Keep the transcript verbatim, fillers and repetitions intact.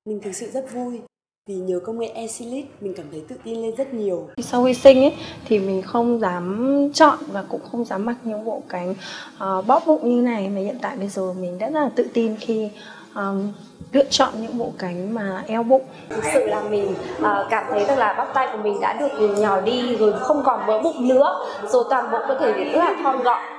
Mình thực sự rất vui vì nhờ công nghệ E-Slip mình cảm thấy tự tin lên rất nhiều. Sau khi sinh ấy thì mình không dám chọn và cũng không dám mặc những bộ cánh uh, bóp bụng như này, mà hiện tại bây giờ mình rất là tự tin khi um, lựa chọn những bộ cánh mà eo bụng. Thực sự là mình uh, cảm thấy rằng là bắp tay của mình đã được nhỏ đi rồi, không còn vỡ bụng nữa, rồi toàn bộ cơ thể rất là thon gọn.